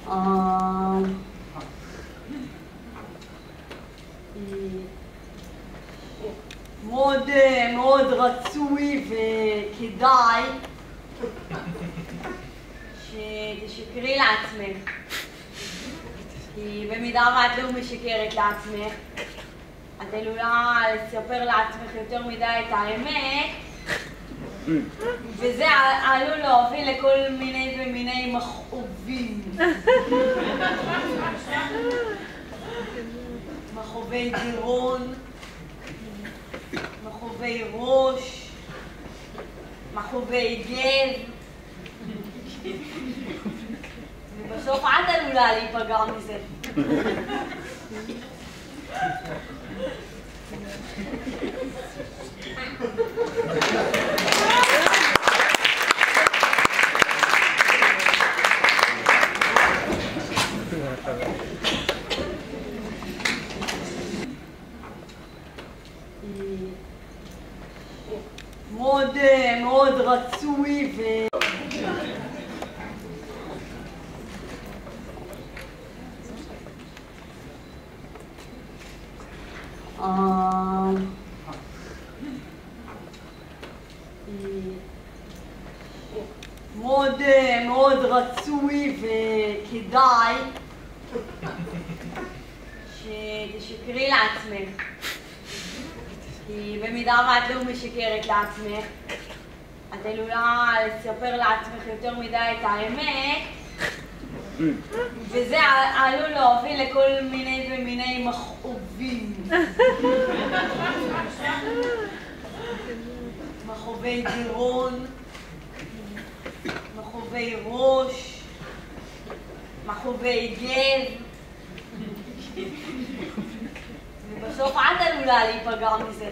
מאוד רצוי וכדאי שתשקרי לעצמך, כי במידה ואת לא משקרת לעצמך, את עלולה לספר לעצמך יותר מדי את האמת, וזה עלול להוביל לכל מיני ומיני מכאובים. מכאובי גירון, מכאובי ראש, מכאובי גב, ובסוף את עלולה להיפגע מזה. מאוד רצוי מאוד רצוי וכדאי שתשקרי לעצמך, כי במידה ואת לא משקרת לעצמך, את עלולה לספר לעצמך יותר מדי את האמת, וזה עלול להוביל לכל מיני ומיני מכאובים. מכאובי גירון, מכאובי ראש, מכאובי גב, ובסוף את עלולה להיפגע מזה.